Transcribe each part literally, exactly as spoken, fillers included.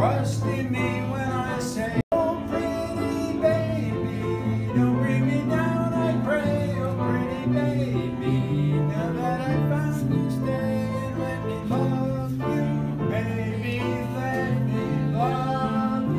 Trust in me when I say, oh pretty baby, don't bring me down, I pray, oh pretty baby, now that I found you, stay and let me love you, baby, let me love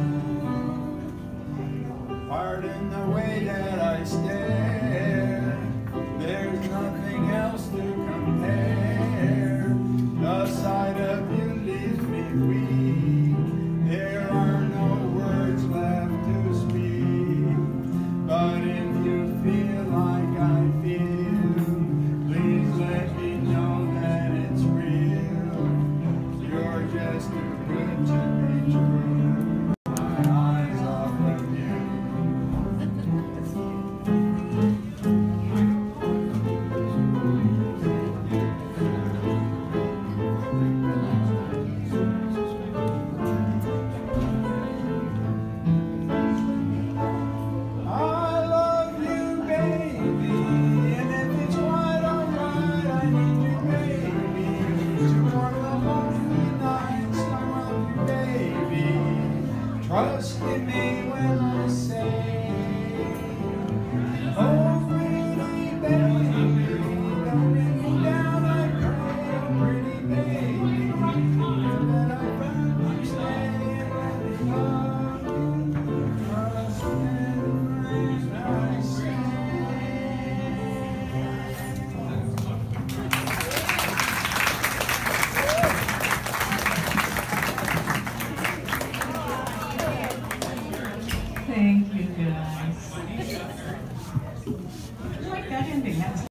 you. Pardon the way that I stare, there's nothing else to compare, the sight of you leaves me weak, there are no words left to speak, but if you feel like I feel, please let me know that it's real, you're just too good to be true, my eyes off of you. Trust in me when I say, oh pretty baby, don't bring me down, I pray, oh pretty baby, now that I found you, stay and let me love you, trust in when I say. Thank you, guys. I like that ending. That's